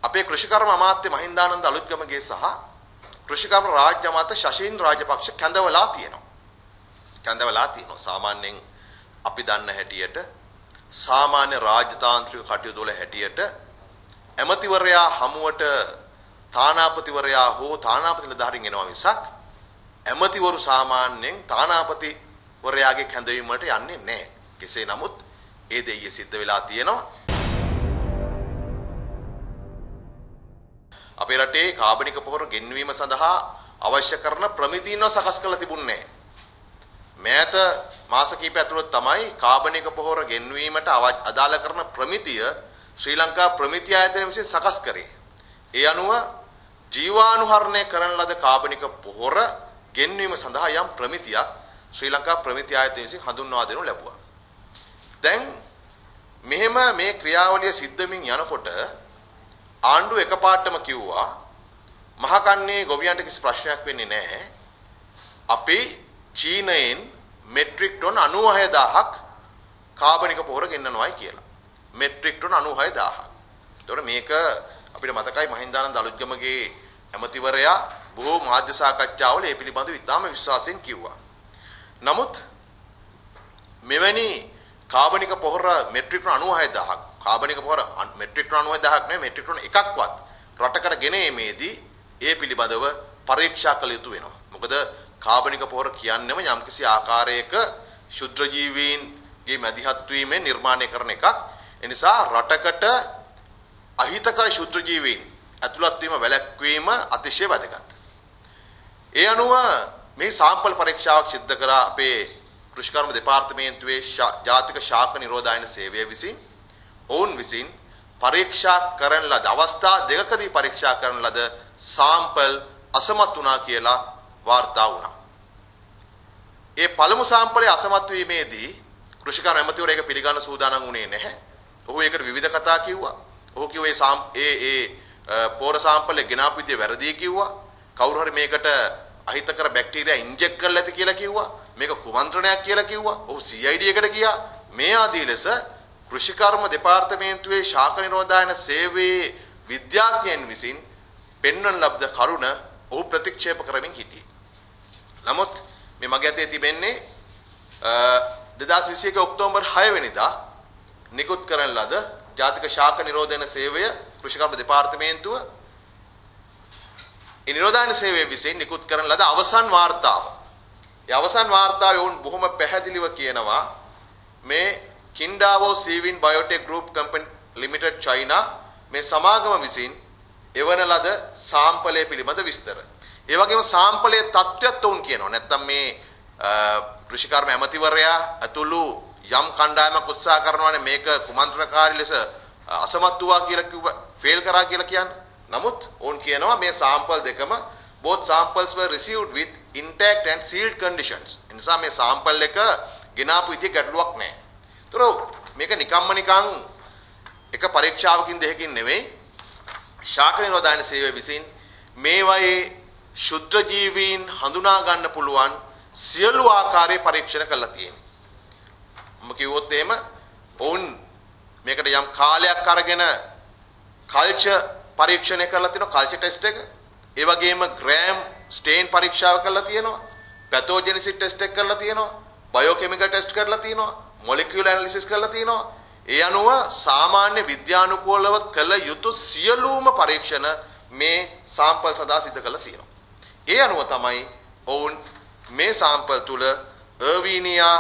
අපේ කෘෂිකර්ම අමාත්‍ය මහින්දානන්ද අලුත්ගමගේ සහ කෘෂිකර්ම රාජ්‍ය අමාත්‍ය ශෂීන්ද්‍ර රාජපක්ෂ කැඳවලා තියෙනවා. සාමාන්‍යයෙන් අපි දන්න හැටියට සාමාන්‍ය රාජතාන්ත්‍රික කටයුතු වල හැටියට ඇමතිවරයා හමුවට තානාපතිවරයා හෝ තානාපති නිලධාරීන් එනවා මිසක් ඇමතිවරු සාමාන්‍යයෙන් තානාපතිවරයාගේ කැඳවීම වලට යන්නේ නැහැ. කෙසේ නමුත් ඒ දෙය සිද්ධ වෙලා තියෙනවා. අපේ රටේ කාබනික පොහොර ගෙන්වීම සඳහා අවශ්‍ය කරන ප්‍රමිතීන්ව සකස් කරලා තිබුණේ නැහැ. මෑත මාස කිහිප ඇතුළත තමයි කාබනික පොහොර ගෙන්වීමට අදාළ කරන ප්‍රමිතිය ශ්‍රී ලංකා ප්‍රමිති ආයතනය විසින් සකස් කරේ. ඒ අනුව ජීවාණුහරණය කරන ලද කාබනික පොහොර ගෙන්වීම සඳහා යම් ප්‍රමිතියක් ශ්‍රී ලංකා ප්‍රමිති ආයතනය විසින් හඳුන්වා දෙනු ලැබුවා. දැන් මෙහෙම මේ ක්‍රියාවලිය සිද්ධ වෙමින් යනකොට ආණ්ඩුව එකපාරටම කිව්වා මහකන්නේ ගොවියන්ට කිසි ප්‍රශ්නයක් වෙන්නේ නැහැ. අපි චීනයෙන් මෙට්‍රික් ටොන් 96000ක් කාබනික පොහොර ගෙන්නනවායි කියලා. මෙට්‍රික් ටොන් 96000ක්. ඒතකොට මේක අපිට මතකයි මහින්දානන්ද අලුත්ගමගේ ඇමතිවරයා බොහෝ මාධ්‍ය සාකච්ඡාවල මේ පිළිබඳව ඉතාම විශ්වාසයෙන් කිව්වා. නමුත් මෙවැනි කාබනික පොහොර මෙට්‍රික් ටොන් 96000ක් කාබනික පොහොර මෙට්‍රික් ටොන් 96000ක් නෙවෙයි මෙට්‍රික් ටොන් එකක්වත් රටකට ගෙනීමේදී ඒ පිළිබඳව පරීක්ෂා කළ යුතු වෙනවා. මොකද කාබනික පොහොර කියන්නේම යම්කිසි ආකාරයක ශුද්‍ර ජීවීන්ගේ මැදිහත් වීමෙන් නිර්මාණය කරන එකක්. ඒ නිසා රටකට අහිතකර ශුද්‍ර ජීවීන් ඇතුළත් වීම වැළැක්වීම අතිශය වැදගත්. ඒ අනුව මේ සාම්පල් පරීක්ෂාවක් සිදු කරා අපේ කෘෂිකර්ම දෙපාර්තමේන්තුවේ ජාතික ශාක නිරෝධායන සේවය විසින් ඔවුන් විසින් පරීක්ෂා කරන ලද අවස්ථා දෙකකදී පරීක්ෂා කරන ලද සාම්පල් අසමත් වුණා කියලා වාර්තා වුණා. ඒ පළමු සාම්පලයේ අසමත් වීමේදී කෘෂිකර්ම ඇමතිවරයෙක් පිළිගන්න සූදානම් වුණේ නැහැ. ඔහු ඒකට විවිධ කතා කිව්වා. ඔහු කිව්වේ පොර සාම්පලේ ගෙනාපු විදිය වැරදි කිව්වා. කවුරු හරි මේකට අහිතකර බැක්ටීරියා ඉන්ජෙක්ට් කරලා ඇති කියලා කිව්වා. මේක කුමන්ත්‍රණයක් කියලා කිව්වා. ඔහු CID එකට ගියා. මේ ආදී ලෙස කෘෂිකර්ම දෙපාර්තමේන්තුවේ ශාක නිරෝධායන සේවයේ විද්‍යාඥයන් විසින් පෙන්වන ලබ්ධ කරුණ ඔහු ප්‍රතික්ෂේප කරමින් හිටියේ. නමුත් මේ මගේ අතේ තිබෙන්නේ 2021 ඔක්තෝබර් 6 වෙනිදා නිකුත් කරන ලද ජාතික ශාක නිරෝධන සේවය කෘෂිකර්ම දෙපාර්තමේන්තුව ඒ නිරෝධායන සේවය විසින් නිකුත් කරන ලද අවසන් වාර්තාව. ඒ අවසන් වාර්තාවේ වුන් බොහොම පැහැදිලිව කියනවා මේ Qingdao Seawin Biotech Group company limited China මේ සමාගම විසින් එවන ලද සාම්පලය පිළිබඳ විස්තර. ඒ වගේම සාම්පලයේ තත්ත්වයක් උන් කියනවා. නැත්තම් මේ කෘෂිකර්ම ඇමතිවරයා ඇතුළු යම් කණ්ඩායමක් උත්සාහ කරනවානේ මේක කුමන්ත්‍රණකාරී ලෙස අසමත් වූවා කියලා කිව්ව ෆේල් කරා කියලා කියන්නේ. නමුත් උන් කියනවා මේ සාම්පල් දෙකම both samples were received with intact and sealed conditions. ඒ නිසා මේ සාම්පල් එක ගෙනාපු විදිහ ගැටලුවක් නැහැ. ඒතර මේක නිකම්ම නිකං එක පරීක්ෂාවකින් දෙකකින් නෙවෙයි ශාක නිරෝධායන සේවය විසින් මේවායේ ශුද්ධ ජීවීන් හඳුනා ගන්න පුළුවන් සියලු ආකාරයේ පරීක්ෂණ කරලා තියෙනවා. මම කිව්වොත් එහෙම ඔවුන් මේකට යම් කාලයක් අරගෙන කල්චර් පරීක්ෂණය කරලා තිනවා කල්චර් ටෙස්ට් එක. ඒ වගේම ග්‍රෑම් ස්ටේන් පරීක්ෂාව කරලා තියෙනවා. පැතෝජෙනිසිස් ටෙස්ට් එක කරලා තියෙනවා. බයෝකෙමිකල් ටෙස්ට් කරලා තියෙනවා. මොලිකියුලර් ඇනලිසිස් කරලා තියෙනවා. ඒ අනුව සාමාන්‍ය විද්‍යානුකූලව කළ යුතු සියලුම පරීක්ෂණ මේ සාම්පල් සඳහා සිදු කරලා තියෙනවා. ඒ අනුව තමයි ඔවුන් මේ සාම්පල් තුල අර්වීනියා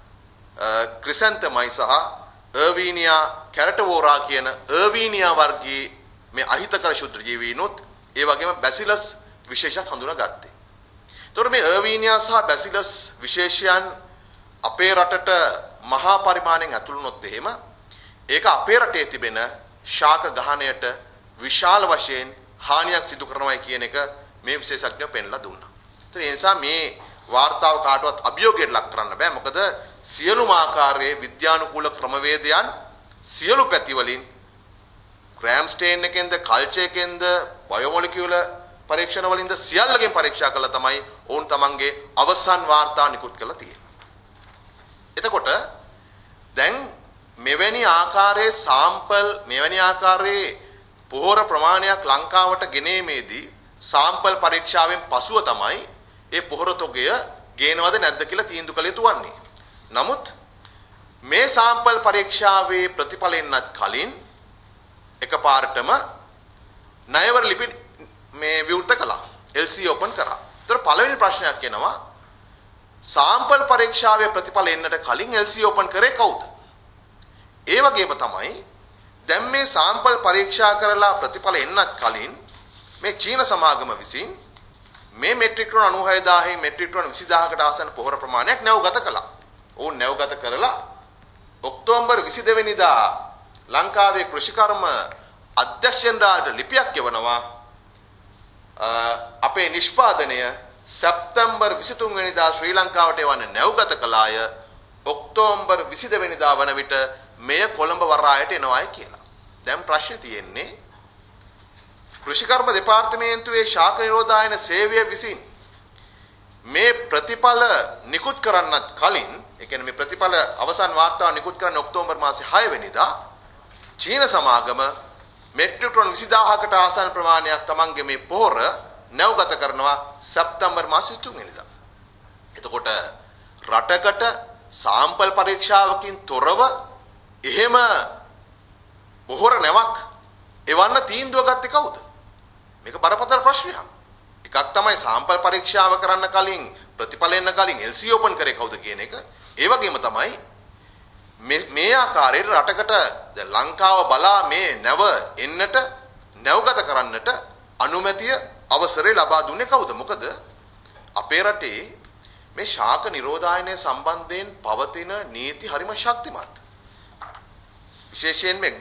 ක්‍රිසැන්තමයි සහ අර්වීනියා කැරටවෝරා කියන අර්වීනියා වර්ගයේ මේ අහිතකර ශුද්ධ ජීවීනුත් ඒ වගේම බැසිලස් විශේෂත් හඳුනාගත්තේ. ඒතකොට මේ අර්වීනියා සහ බැසිලස් විශේෂයන් අපේ රටට මහා පරිමාණයෙන් ඇතුළුනොත් එහෙම ඒක අපේ රටේ තිබෙන ශාක ගහණයට විශාල වශයෙන් හානියක් සිදු කරනවායි කියන එක මේ විශේෂඥයෝ පෙන්ලා දුන්නා. ඒ නිසා මේ වාර්තාව කාටවත් අභියෝගයට ලක් කරන්න බෑ. මොකද සියලුම ආකාරයේ විද්‍යානුකූල ක්‍රමවේදයන් සියලු පැති වලින් ග්‍රෑම් ස්ටේන් එකෙන්ද කල්චර් එකෙන්ද බයෝමොලිකියුලර් පරීක්ෂණ වලින්ද සියල්ලකින් පරීක්ෂා කළා තමයි ඔවුන් තමන්ගේ අවසන් වාර්තා නිකුත් කළා තියෙන්නේ. එතකොට දැන් මෙවැනි ආකාරයේ සාම්පල් මෙවැනි ආකාරයේ පොහොර ප්‍රමාණයක් ලංකාවට ගෙනීමේදී සාම්පල් පරීක්ෂාවෙන් පසුව තමයි ඒ පොහොර තොගය ගේනවද නැද්ද කියලා තීන්දුව කළ යුතු වන්නේ. නමුත් මේ සාම්පල් පරීක්ෂාවේ ප්‍රතිඵල එන්නත් කලින් එකපාරටම ණයවර ලිපි මේ විවෘත කළා. LC ඕපන් කරා. ඒතර පළවෙනි ප්‍රශ්නයක් එනවා සාම්පල් පරීක්ෂාවේ ප්‍රතිඵල එන්නට කලින් LC ඕපන් කරේ කවුද? ඒ වගේම තමයි දැන් මේ සාම්පල් පරීක්ෂා කරලා ප්‍රතිඵල එන්නත් කලින් මේ චීන සමාගම විසින් මේ මෙට්‍රික් ටන් 96000 මෙට්‍රික් ටන් 20000කට ආසන්න පොහොර ප්‍රමාණයක් නැවගත කළා. ඔවුන් නැවගත කරලා ඔක්තෝබර් 22 වෙනිදා ලංකාවේ කෘෂිකර්ම අධ්‍යක්ෂණයට ලිපියක් යවනවා. අපේ නිෂ්පාදනය සැප්තැම්බර් 23 වෙනිදා ශ්‍රී ලංකාවට එවන්න නැවගත කළාය. ඔක්තෝබර් 22 වෙනිදා වන විට මෙය කොළඹ වරායට එනවායි කියලා. දැන් ප්‍රශ්නේ තියෙන්නේ කෘෂිකර්ම දෙපාර්තමේන්තුවේ ශාක නිරෝධායන සේවය විසින් මේ ප්‍රතිඵල නිකුත් කරන්නත් කලින් ඒ කියන්නේ මේ ප්‍රතිඵල අවසන් වාර්තාව නිකුත් කරන්නේ ඔක්තෝබර් මාසේ 6 වෙනිදා චීන සමාගම මෙට්‍රික් ටන් 20000කට ආසන්න ප්‍රමාණයක් තමන්ගේ මේ පොහොර නැවගත කරනවා සැප්තැම්බර් මාසේ 3 වෙනිදා. එතකොට රටකට සාම්පල් පරීක්ෂාවකින් තොරව එහෙම පොහොර නැවක් එවන්න තීන්දුව ගත්තේ කවුද? මේක බරපතල ප්‍රශ්නයක්. එකක් තමයි සාම්පල් පරීක්ෂාව කරන්න කලින් ප්‍රතිඵල එන්න කලින් LC ඕපන් කරේ කවුද කියන එක. ඒ වගේම තමයි මේ ආකාරයට රටකට ලංකාව බලා මේ නැව එන්නට නැවගත කරන්නට අනුමැතිය අවසරය ලබා දුන්නේ කවුද? මොකද අපේ රටේ මේ ශාක නිරෝධායනය සම්බන්ධයෙන් පවතින නීති හරිම ශක්තිමත්. විශේෂයෙන්ම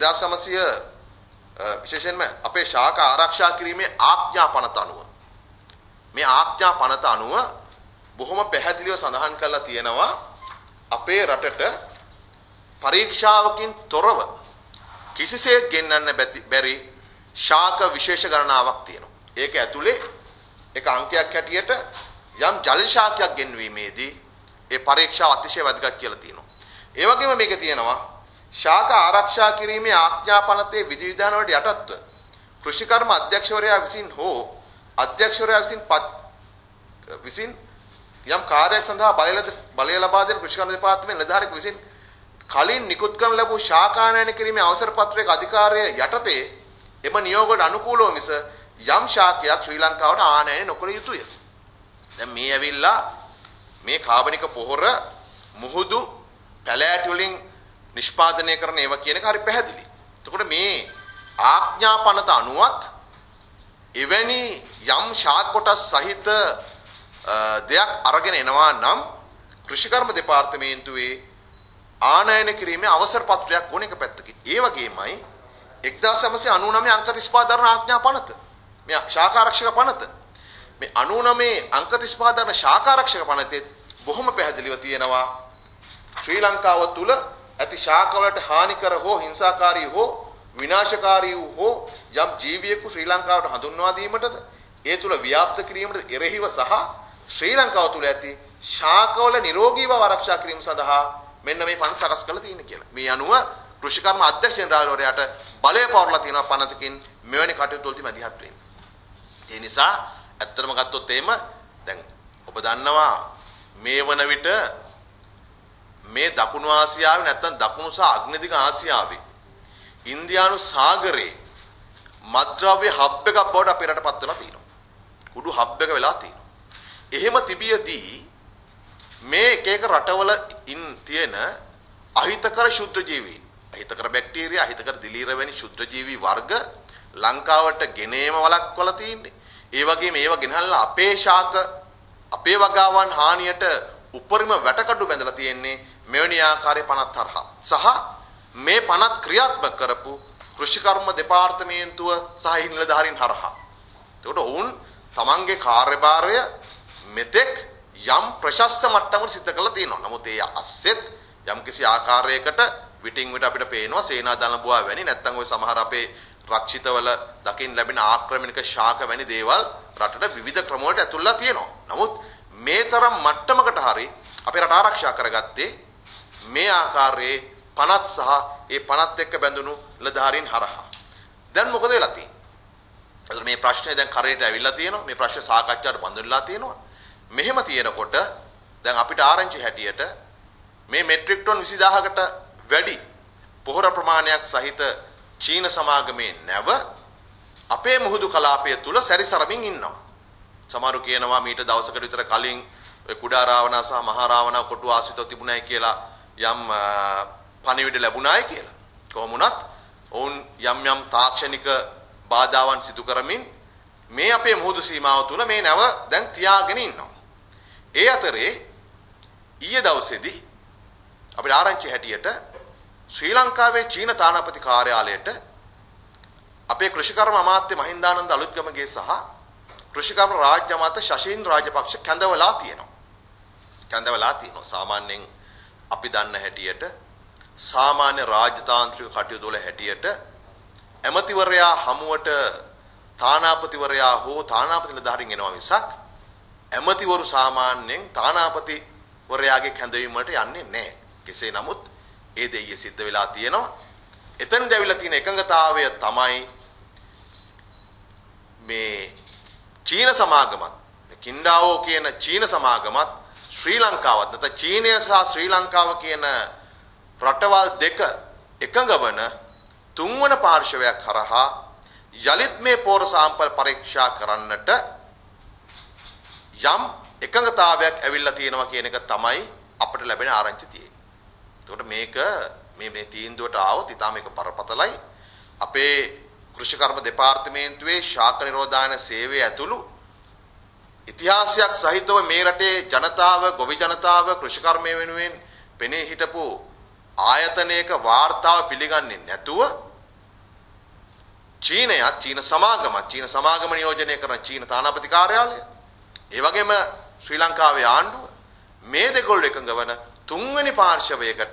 1900 විශේෂයෙන්ම අපේ ශාක ආරක්ෂා කිරීමේ ආඥා පනත අනුව මේ ආඥා පනත අනුව බොහොම පැහැදිලිව සඳහන් කරලා තියෙනවා අපේ රටට පරීක්ෂාවකින් තොරව කිසිසේත් ගෙන්නන්න බැරි ශාක විශේෂ ගණනාවක් තියෙනවා. ඒක ඇතුලේ එක අංකයක් හැටියට යම් ජල ශාකයක් ගෙන්වීමේදී ඒ පරීක්ෂාව අතිශය වැදගත් කියලා තියෙනවා. ඒ වගේම මේකේ තියෙනවා ශාක ආරක්ෂා කිරීමේ ආඥා පනතේ විධිවිධාන වලට යටත්ව කෘෂිකර්ම අධ්‍යක්ෂවරයා විසින් හෝ අධ්‍යක්ෂවරයා විසින් යම් කාර්යයක් සඳහා බලය ලබා දෙන කෘෂිකර්ම දෙපාර්තමේන්තුවේ නිලධාරියෙකු විසින් කලින් නිකුත් කරන ලැබූ ශාකානයන කිරීමේ අවසර පත්‍රයක අධිකාරිය යටතේ එම නියෝගවලට අනුකූලව මිස යම් ශාකයක් ශ්‍රී ලංකාවට ආනයනය නොකළ යුතුය. දැන් මේ ඇවිල්ලා මේ කාබනික පොහොර මුහුදු පැලෑටි වලින් නිෂ්පාදනය කරන ඒවා කියන එක හරි පැහැදිලි. එතකොට මේ ආඥා පනත අනුවත් එවැනි යම් ශාක කොටස් සහිත දෙයක් අරගෙන එනවා නම් කෘෂිකර්ම දෙපාර්තමේන්තුවේ ආනයන කිරීමේ අවසර පත්‍රයක් ඕන එක පැත්තකින්. ඒ වගේමයි 1999 අංක 35 දරන ආඥා පනත. මේ ශාකාරක්ෂක පනත. මේ 99 අංක 35 දරන ශාකාරක්ෂක පනතේ බොහොම පැහැදිලිව තියෙනවා ශ්‍රී ලංකාව තුල ඇති ශාකවලට හානිකර හෝ හිංසාකාරී හෝ විනාශකාරී හෝ යම් ජීවියෙකු ශ්‍රී ලංකාවට හඳුන්වා දීමටද ඒ තුල ව්‍යාප්ත කිරීමට එරෙහිව සහ ශ්‍රී ලංකාව තුල ඇති ශාකවල නිරෝගී බව ආරක්ෂා කිරීම සඳහා මෙන්න මේ පනත සකස් කරලා තියෙන කියලා. මේ අනුව කෘෂිකර්ම අධ්‍යක්ෂ ජෙනරාල්වරයාට බලය පවරලා තියෙන පනතකින් මෙවැනි කටයුතු වලදී මැදිහත් වෙන්න. ඒ නිසා ඇත්තටම ගත්තොත් එහෙම දැන් ඔබ දන්නවා මේ වන විට මේ දකුණු ආසියාවේ නැත්නම් දකුණු සහ අග්නිදිග ආසියාවේ ඉන්දියානු සාගරේ මත්ද්‍රව්‍ය හබ් එකක් බවට අපේ රට පත් වෙලා තියෙනවා. කුඩු හබ් එක වෙලා තියෙනවා. එහෙම තිබියදී මේ එක එක රටවල තියෙන අහිතකර ශුද්ධ ජීවීන්, අහිතකර බැක්ටීරියා, අහිතකර දිලීර වැනි ශුද්ධ ජීවී වර්ග ලංකාවට ගෙනේම වළක්වලා තියෙන්නේ. ඒ වගේම ඒවා ගෙනහල්ලා අපේ ශාක, අපේ වගාවන් හානියට උපරිම වැටකඩු බැඳලා තියෙන්නේ මෙවැනි ආකාරයේ පනත් හරහා. සහ මේ පනත් ක්‍රියාත්මක කරපු කෘෂිකර්ම දෙපාර්තමේන්තුව සහ නිලධාරීන් හරහා. ඒකට ඔවුන් තමන්ගේ කාර්යභාරය මෙතෙක් යම් ප්‍රශස්ත මට්ටමකට සිද්ධ කරලා තියෙනවා. නමුත් ඒ අස්සෙත් යම් කිසි ආකාරයකට විටින් විට අපිට පේනවා සේනා දළබුවා වැනි නැත්නම් ওই සමහර අපේ රක්ෂිතවල දකින්න ලැබෙන ආක්‍රමණික ශාක වැනි දේවල් රටට විවිධ ක්‍රම වලට ඇතුල්ලා තියෙනවා. නමුත් මේ තරම් මට්ටමකට හරි අපේ රට ආරක්ෂා කරගත්තේ මේ ආකාරයේ පනත් සහ ඒ පනත් එක්ක බැඳුණු නිලධාරීන් හරහා. දැන් මොකද වෙලා තියෙන්නේ? මේ ප්‍රශ්නේ දැන් කරේට ඇවිල්ලා තියෙනවා. මේ ප්‍රශ්න සාකච්ඡාවට බඳුනලා තියෙනවා. මෙහෙම තියෙනකොට දැන් අපිට ආරංචි හැටියට මේ මෙට්‍රික් ටන් 20000කට වැඩි පොහොර ප්‍රමාණයක් සහිත චීන සමාගමේ නැව අපේ මුහුදු කලාපය තුල සැරිසරමින් ඉන්නවා. සමහරු කියනවා මීට දවසකට විතර කලින් ඔය කුඩා රාවණා සහ මහා රාවණා කොටු ආශ්‍රිතව තිබුණයි කියලා යම් පණිවිඩ ලැබුණායි කියලා. කොහොම වුණත් ඔවුන් යම් යම් තාක්ෂණික බාධාවන් සිදු කරමින් මේ අපේ මුහුදු සීමාව තුල මේ නැව දැන් තියාගෙන ඉන්නවා. ඒ අතරේ ඊයේ දවසේදී අපේ ආරංචි හැටියට ශ්‍රී ලංකාවේ චීන තානාපති කාර්යාලයට අපේ කෘෂිකර්ම අමාත්‍ය මහින්දානන්ද අලුත්ගමගේ සහ කෘෂිකර්ම රාජ්‍ය අමාත්‍ය ශෂීන්ද්‍ර රාජපක්ෂ කැඳවලා තියෙනවා. සාමාන්‍යයෙන් අපි දන්න හැටියට සාමාන්‍ය රාජතාන්ත්‍රික කටයුතු වල හැටියට ඇමතිවරයා හමුවට තානාපතිවරයා හෝ තානාපති නිලධාරීන් එනවා මිසක් ඇමතිවරු සාමාන්‍යයෙන් තානාපතිවරයාගේ කැඳවීම වලට යන්නේ නැහැ. කෙසේ නමුත් ඒ දෙය සිද්ධ වෙලා තියෙනවා. එතෙන් දැවිලා තියෙන එකඟතාවය තමයි මේ චීන සමාගමත් කින්ඩාවෝ කියන චීන සමාගමත් ශ්‍රී ලංකාවත් නැත්නම් චීනය සහ ශ්‍රී ලංකාව කියන රටවල් දෙක එකඟ වන තුන්වන පාර්ශවයක් හරහා යලිත් මේ පෝර සාම්පල් පරීක්ෂා කරන්නට යම් එකඟතාවයක් ඇවිල්ලා තියෙනවා කියන එක තමයි අපිට ලැබෙන ආරංචි තියෙන්නේ. එතකොට මේක මේ තීන්දුවට ආවොත් ඊටාම එක බරපතලයි. අපේ කෘෂිකර්ම දෙපාර්තමේන්තුවේ ශාක නිරෝධායන සේවය ඇතුළු ඉතිහාසයක් සහිතව මේ රටේ ජනතාව, ගොවි ජනතාව කෘෂිකර්මය වෙනුවෙන් පෙනී හිටපු ආයතනයක වාර්තාව පිළිගන්නේ නැතුව චීන සමාගම නියෝජනය කරන චීන තානාපති කාර්යාලය, ඒ වගේම ශ්‍රී ලංකාවේ ආණ්ඩුව මේ දෙකොල්ල එකඟ වන තුන්වෙනි පාර්ශවයකට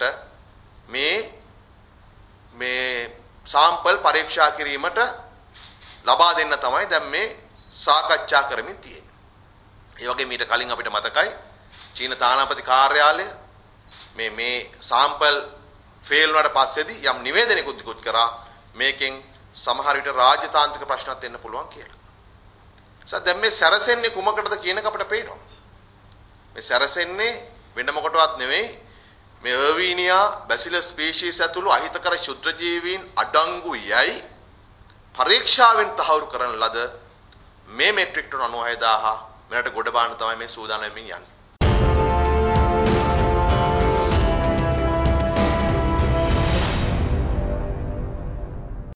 මේ සාම්පල් පරීක්ෂා කිරීමට ලබා දෙන්න තමයි දැන් මේ සාකච්ඡා කරමින් තියෙන්නේ. ඒ වගේ මීට කලින් අපිට මතකයි චීන තානාපති කාර්යාලය මේ සාම්පල් ෆේල් වුණාට පස්සේදී යම් නිවේදනයකුත් දිකුත් කරා මේකෙන් සමහර විට රාජ්‍යතාන්ත්‍රික ප්‍රශ්නත් එන්න පුළුවන් කියලා. දැන් මේ සැරසෙන්නේ කුමකටද කියන එක අපිට පේනවා. මේ සැරසෙන්නේ වෙන මොකටවත් නෙවෙයි මේ අර්වීනියා බැසිලස් ස්පීෂීස් ඇතුළු අහිතකර ක්ෂුද්‍ර ජීවීන් අඩංගු යයි පරීක්ෂාවෙන් තහවුරු කරන ලද මේ මෙට්‍රික් ටන් 96000 මෙරට ගොඩ බාන්න තමයි මේ සූදානම් වෙමින් යන්නේ.